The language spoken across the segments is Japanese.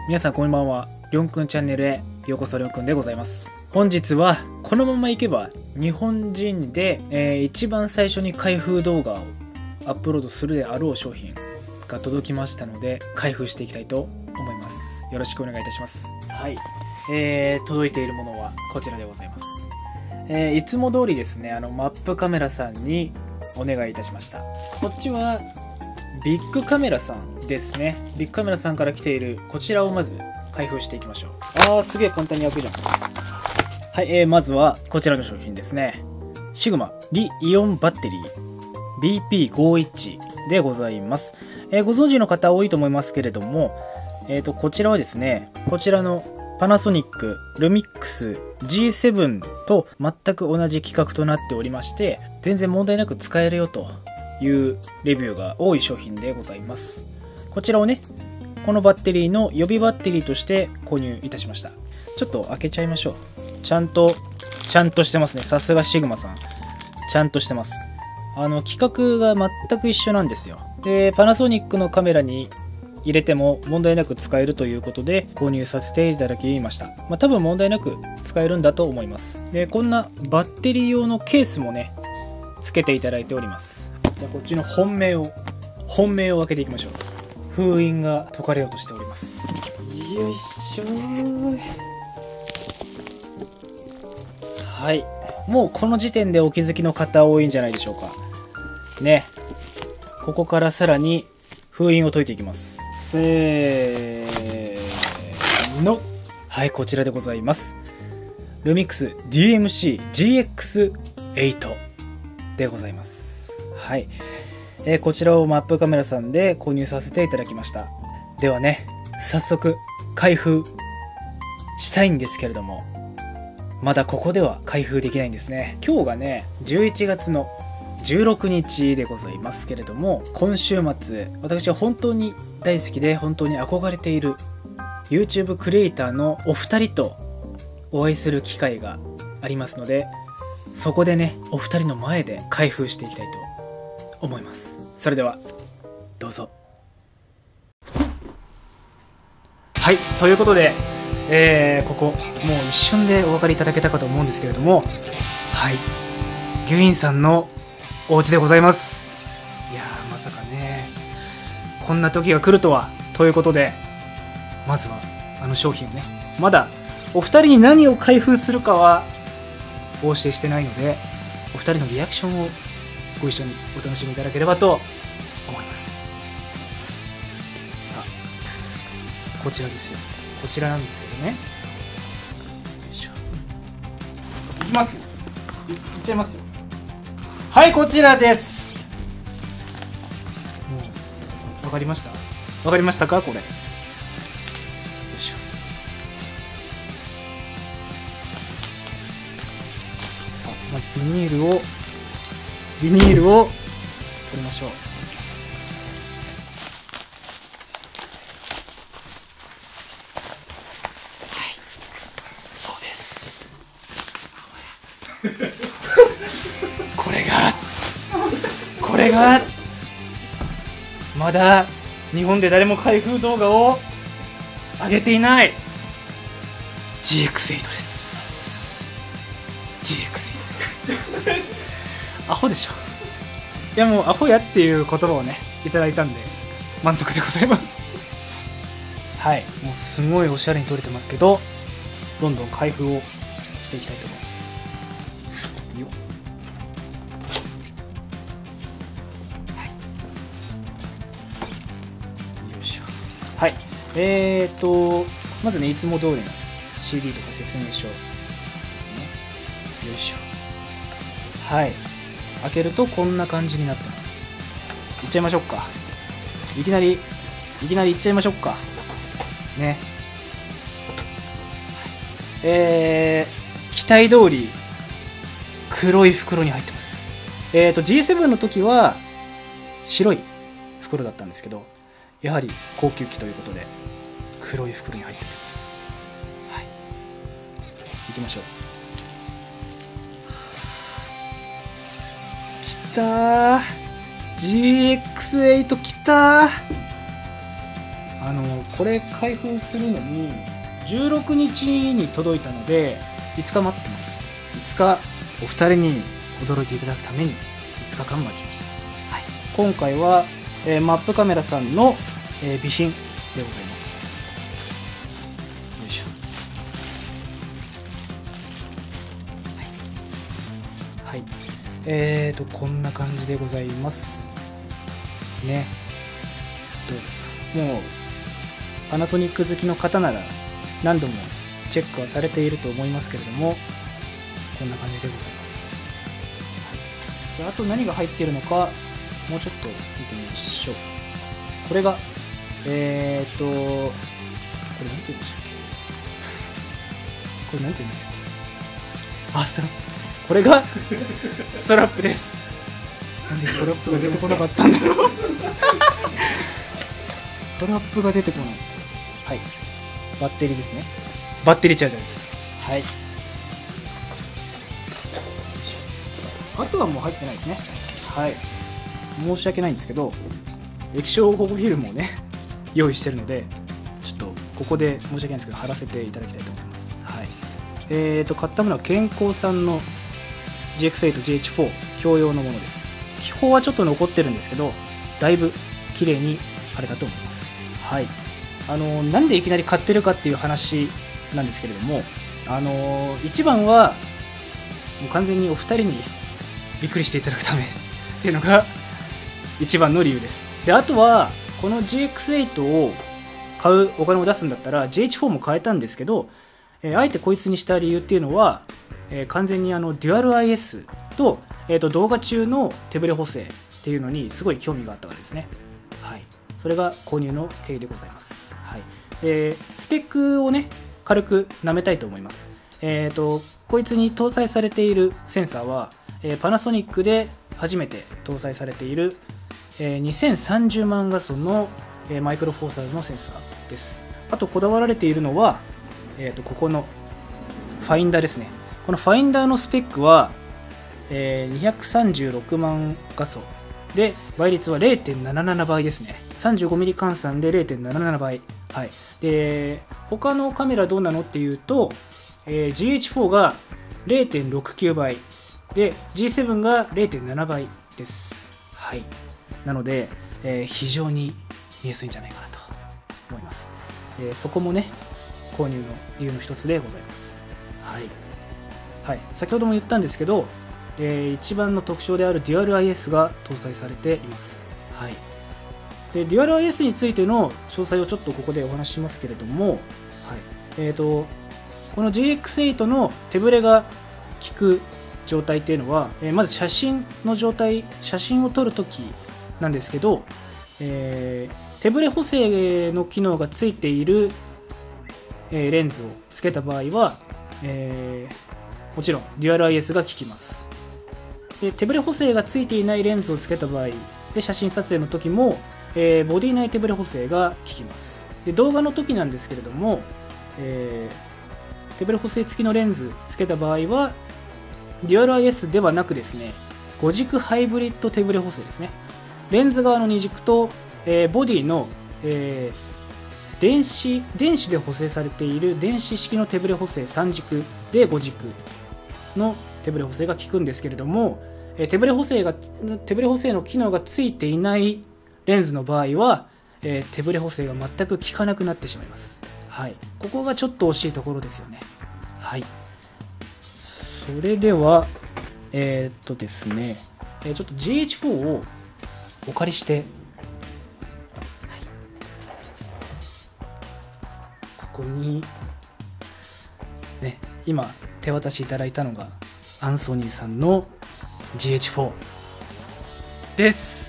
皆さんこんばんは。りょんくんチャンネルへようこそ。りょんくんでございます。本日はこのままいけば日本人で、一番最初に開封動画をアップロードするであろう商品が届きましたので、開封していきたいと思います。よろしくお願いいたします。はい、届いているものはこちらでございます。いつも通りですね、マップカメラさんにお願いいたしました。こっちはビッグカメラさんですね。ビッグカメラさんから来ているこちらをまず開封していきましょう。すげえ簡単に開くじゃん。はい、まずはこちらの商品ですね。シグマリイオンバッテリー BP51 でございます。ご存知の方多いと思いますけれども、こちらはですね、こちらのパナソニックルミックス G7 と全く同じ規格となっておりまして、全然問題なく使えるよというレビューが多い商品でございます。こちらをね、このバッテリーの予備バッテリーとして購入いたしました。ちょっと開けちゃいましょう。ちゃんとしてますね。さすがシグマさん、ちゃんとしてます。規格が全く一緒なんですよ。で、パナソニックのカメラに入れても問題なく使えるということで購入させていただきました。多分問題なく使えるんだと思います。で、こんなバッテリー用のケースもね、付けていただいております。じゃあこっちの本命を開けていきましょう。封印が解かれようとしております。よいしょー。はい、もうこの時点でお気づきの方多いんじゃないでしょうかね。ここからさらに封印を解いていきます。せーの。はい、こちらでございます。ルミックス DMC-GX8 でございます。はい、こちらをマップカメラさんで購入させていただきました。ではね、早速開封したいんですけれども、まだここでは開封できないんですね。今日がね、11月の16日でございますけれども、今週末私は本当に大好きで本当に憧れている YouTube クリエイターのお二人とお会いする機会がありますので、そこでね、お二人の前で開封していきたいと思います。それではどうぞ。はい、ということで、ここもう一瞬でお分かりいただけたかと思うんですけれども、はい、ギュインさんのお家でございます。いやー、まさかね、こんな時が来るとは。ということで、まずは商品をね、まだお二人に何を開封するかはお教えしてないので、お二人のリアクションをご一緒にお楽しみいただければと思います。さあ、こちらですよ。こちらなんですけどね、よいしょ、いきますよ。いっちゃいますよ。はい、こちらです。もうわかりました？わかりましたかこれ。よいしょ。さあ、まずビニールを取りましょう。これがまだ日本で誰も開封動画を上げていない GX8 です。 GX8 ですアホでしょ。いや、もうアホやっていう言葉をねいただいたんで満足でございますはい、もうすごいおしゃれに撮れてますけど、どんどん開封をしていきたいと思います。よっ、はい、まずね、いつも通りの CD とか説明書ですね。よいしょ。はい、開けるとこんな感じになってます。いっちゃいましょうか。いきなりいっちゃいましょうかね。期待通り黒い袋に入ってます。G7 の時は白い袋だったんですけど、やはり高級機ということで黒い袋に入っております。はい、行きましょう。きたー、 GX8 きたー。 これ開封するのに16日に届いたので5日待ってます。5日お二人に驚いていただくために5日間待ちました。はい、今回は、マップカメラさんの、備品でございます。よいしょ。はい、はい、こんな感じでございますね。どうですか。もうパナソニック好きの方なら何度もチェックはされていると思いますけれども、こんな感じでございます。はい、あと何が入っているのかもうちょっと見てみましょう。これがこれなんて言うんでしたっけ。これなんて言うんでしたっけ。あ、ストラップ。これがストラップです。なんでストラップが出てこなかったんだろう。ストラップが出てこない。はい、バッテリーですね。バッテリーチャージャーです。はい、あとはもう入ってないですね。はい、申し訳ないんですけど、液晶保護フィルムをね用意してるので、ちょっとここで申し訳ないんですけど貼らせていただきたいと思います。はい、買ったものは健康さんの GX8GH4 共用のものです。気泡はちょっと残ってるんですけど、だいぶ綺麗に貼れたと思います。はい、なんでいきなり買ってるかっていう話なんですけれども、一番はもう完全にお二人にびっくりしていただくためっていうのが一番の理由です。で、あとはこの GX8 を買うお金を出すんだったら GH4 も買えたんですけど、あえてこいつにした理由っていうのは、完全にデュアル IS と、動画中の手ブレ補正っていうのにすごい興味があったからですね。はい、それが購入の経緯でございます。はい、でスペックをね軽く舐めたいと思います。こいつに搭載されているセンサーは、パナソニックで初めて搭載されている、2030万画素の、マイクロフォーサーズのセンサーです。あとこだわられているのは、ここのファインダーですね。このファインダーのスペックは、236万画素で倍率は 0.77 倍ですね。35mm 換算で 0.77 倍。はい、で他のカメラどうなのっていうと、GH4 が 0.69 倍で G7 が 0.7 倍です。はい、なので、非常に見やすいんじゃないかなと思います。でそこもね購入の理由の一つでございます。はい、はい、先ほども言ったんですけど、一番の特徴であるデュアル IS が搭載されています。はい、でデュアル IS についての詳細をちょっとここでお話ししますけれども、はい、この GX8 の手ブレが効く状態っていうのは、まず写真の状態、写真を撮るときなんですけど、手ブレ補正の機能がついている、レンズをつけた場合は、もちろんデュアル IS が効きます。で手ブレ補正がついていないレンズをつけた場合で写真撮影の時も、ボディ内手ブレ補正が効きます。で動画の時なんですけれども、手ブレ補正付きのレンズつけた場合はデュアル IS ではなくですね、5軸ハイブリッド手ブレ補正ですね。レンズ側の2軸と、ボディの、電子で補正されている電子式の手ブレ補正3軸で5軸の手ブレ補正が効くんですけれども、手ブレ補正の機能がついていないレンズの場合は、手ブレ補正が全く効かなくなってしまいます。はい、ここがちょっと惜しいところですよね。はい、それではですね、ちょっと GH4 をお借りして、ここにね今手渡しいただいたのがアンソニーさんの GH4 です。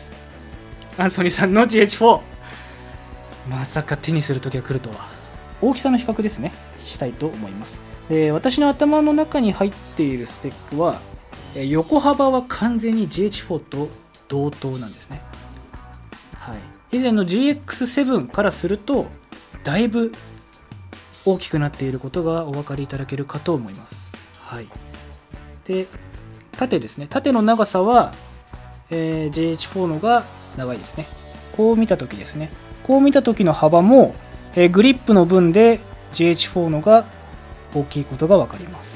アンソニーさんの GH4、 まさか手にする時が来るとは。大きさの比較ですねしたいと思います。で私の頭の中に入っているスペックは、横幅は完全に GH4 と同等なんですね。はい、以前の GX7 からするとだいぶ大きくなっていることがお分かりいただけるかと思います。はい、で縦ですね、縦の長さは、GH4 のが長いですね。こう見た時ですね、 こう見た時の幅も、グリップの分で GH4 のが大きいことが分かります。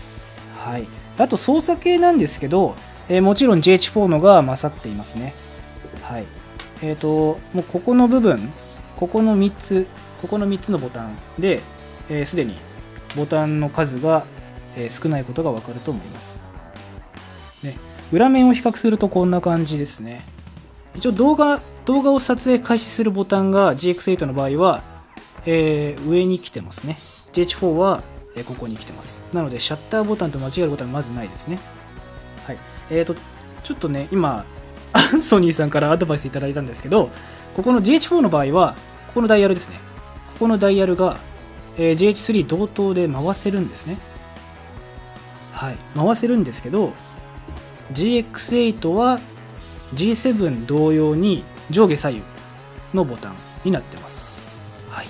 はい、あと操作系なんですけど、もちろん GH4 のが勝っていますね。はい、もうここの部分、ここの3つのボタンで、すでにボタンの数が、少ないことが分かると思います。ね、裏面を比較するとこんな感じですね。一応動画を撮影開始するボタンが GX8 の場合は、上に来てますね。GH4 は、ここに来てます。なのでシャッターボタンと間違えることはまずないですね。はい、ちょっとね今アンソニーさんからアドバイスいただいたんですけど、ここの GH4 の場合はここのダイヤルですね。ここのダイヤルが、GH3 同等で回せるんですね。はい、回せるんですけど GX8 は G7 同様に上下左右のボタンになってます。はい、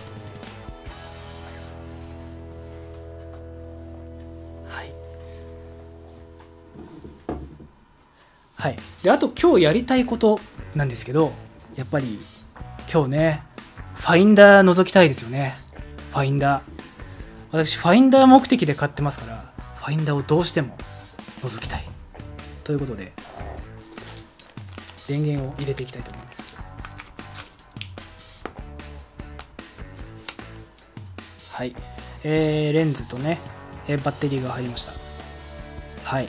はいはい、であと今日やりたいことなんですけど、やっぱり今日ねファインダー覗きたいですよね。ファインダー、私ファインダー目的で買ってますから、ファインダーをどうしても覗きたいということで電源を入れていきたいと思います。はい、レンズとね、バッテリーが入りました。はい、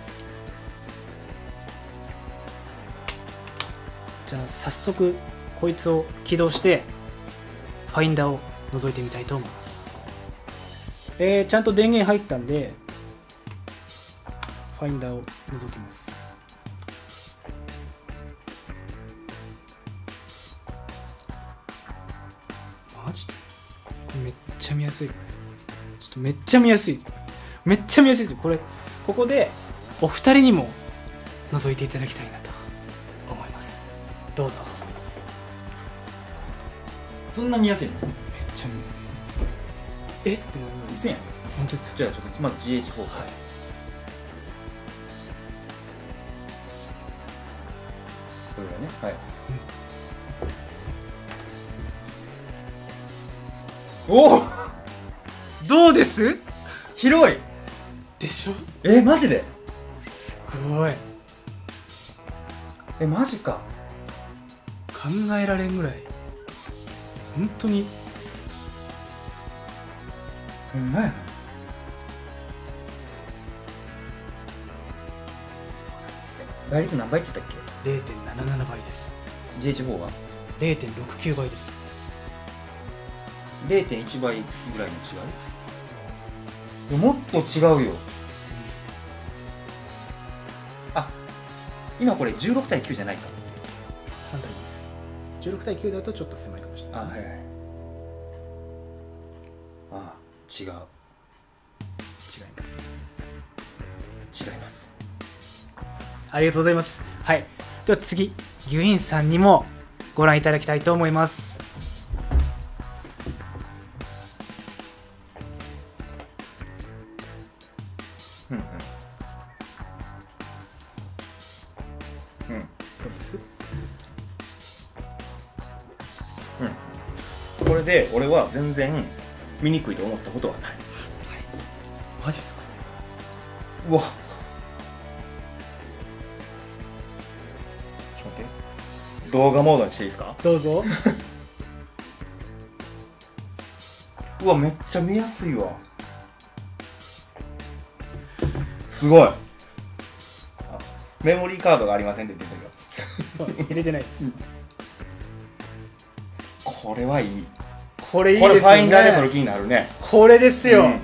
じゃあ早速こいつを起動してファインダーを覗いてみたいと思います。ちゃんと電源入ったんでファインダーを覗きます。マジでこれめっちゃ見やすい。ちょっとめっちゃ見やすい。めっちゃ見やすいです。ここでお二人にも覗いていただきたいなと思います。どうぞ。 そんな見やすいの？ めっちゃ見やすいです。えってなるの？ 嘘やん。 本当です。 じゃあちょっとまず GH4、はい、これがね、はい、おおどうです？ 広いでしょ？ マジで？ すごい。 マジか。 考えられんぐらい本当にほんまやな。倍率何倍って言ったっけ？ 0.77 倍です。 GH4 は 0.69 倍です。 0.1 倍ぐらいの違い？もっと違うよ。あ、今これ16対9じゃないか。 3対2です。16対9だとちょっと狭いかもしれないです、ね。 はいはい。あ、違う。違います。違います。 ありがとうございます。はい。では次、ユインさんにもご覧いただきたいと思います。 うんうん。うん。 どうです？ うん。これで俺は全然見にくいと思ったことはない。はい。 マジっすか？ うわ。ちょっと待って。動画モードにしていいですか？ どうぞ。 うわ、めっちゃ見やすいわ。すごい。メモリーカードがありませんって言ってたけど。 そうです。入れてないです。 これはいい。 これいいですよね。 これファインダーで撮る気になるね。 これですよ。 めっ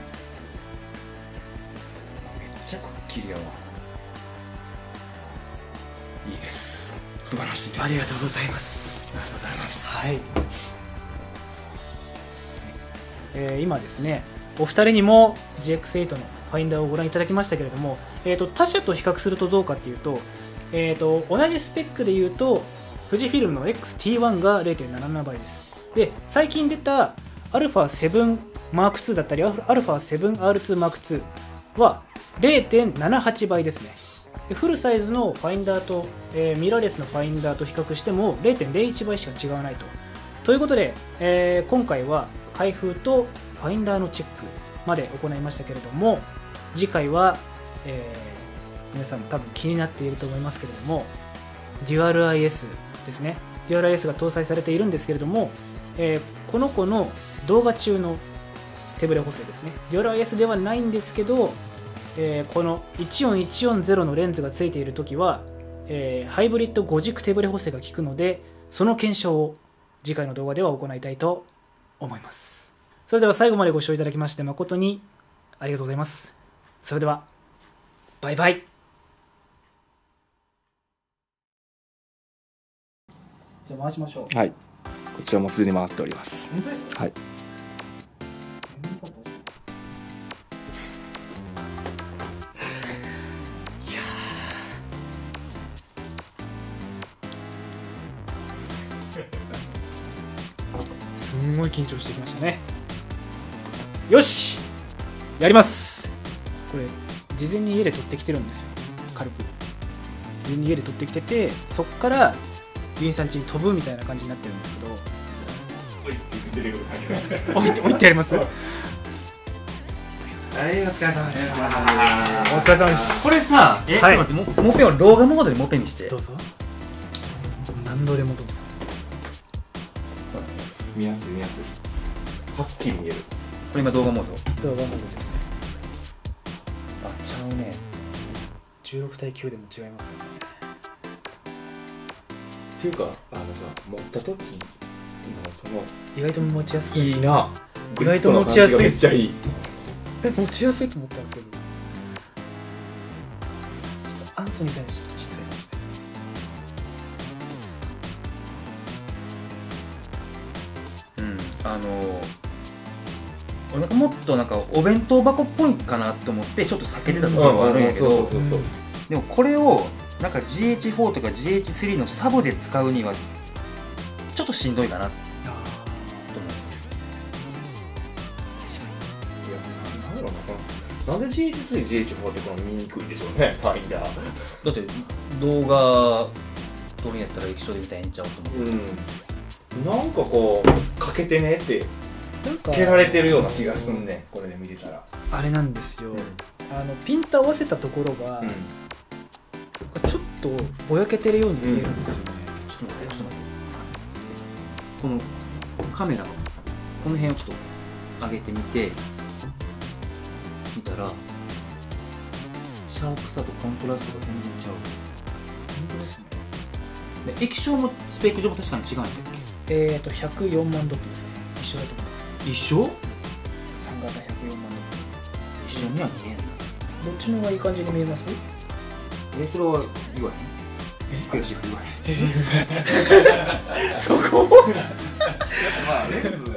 ちゃくっきりやわ。いいです。素晴らしいです。 ありがとうございます。 ありがとうございます。 はい。今ですね、お二人にも GX8 のファインダーをご覧いただきましたけれども、他社と比較するとどうかっていうと、同じスペックでいうと富士フィルムの XT1 が 0.77 倍です。で、最近出た α7M2 だったり α7R2M2 は 0.78 倍ですね。でフルサイズのファインダーと、ミラーレスのファインダーと比較しても 0.01 倍しか違わないと。っということで、今回は開封とファインダーのチェックまで行いましたけれども、次回は、皆さんも多分気になっていると思いますけれども、デュアル IS ですね。デュアル IS が搭載されているんですけれども、この子の動画中の手ブレ補正ですね。デュアル IS ではないんですけど、この14140のレンズがついているときは、ハイブリッド5軸手ブレ補正が効くので、その検証を次回の動画では行いたいと思います。それでは最後までご視聴いただきまして誠にありがとうございます。それではバイバイ。じゃあ回しましょう。 はい、こちらもすでに回っております。 本当ですか？ はい。 すんごい緊張してきましたね。よし、やります。これ事前に家で撮ってきてるんですよ。軽く事前に家で撮ってきてて、そっからユインさん家に飛ぶみたいな感じになってるんですけど、置いてやります。はい、 お疲れ様でした。 お疲れ様です。 これさ、ちょっと待って、モペを動画モードでモペにして。 どうぞ。何度でもどうぞ。 見やすい見やすい。はっきり見える。 これ今動画モード。 動画モードですね。 あ、ちゃうね。 16対9でも違いますよね。 っていうか、持った時のその意外と持ちやすくいいな。 意外と持ちやすい。 めっちゃいい。 持ちやすいと思ったんですけど、ちょっとアンソニー選手ちょっと小さいかもしれないです。 俺なんかもっとなんかお弁当箱っぽいかなと思ってちょっと避けてたところはあるんやけど、でもこれをなんか GH4 とか GH3 のサブで使うにはちょっとしんどいかなと思う。 いや、なんだろうな。なんで GH3、GH4 ってこの見にくいでしょうね、ファインダー。 だって動画撮るんやったら液晶で見たらええんちゃうと思う。 なんかこうかけてねってなんか蹴られてるような気がすんねん、これで見てたら。 あれなんですよ、ピント合わせたところが、ちょっとぼやけてるように見えるんですよね。 ちょっと待って、このカメラのこの辺をちょっと上げてみて見たら、シャープさとコントラストが全然ちゃう。 本当ですね。 で液晶もスペック上も確かに違うんだっ 104万ドットですね。一緒だと思います。 け？一緒？ 3型104万ドッ一緒には見えんな。 ト。どっちの方がいい感じに見えます？ それは言わへん。悔しいから言わへん。 そこまあレンズ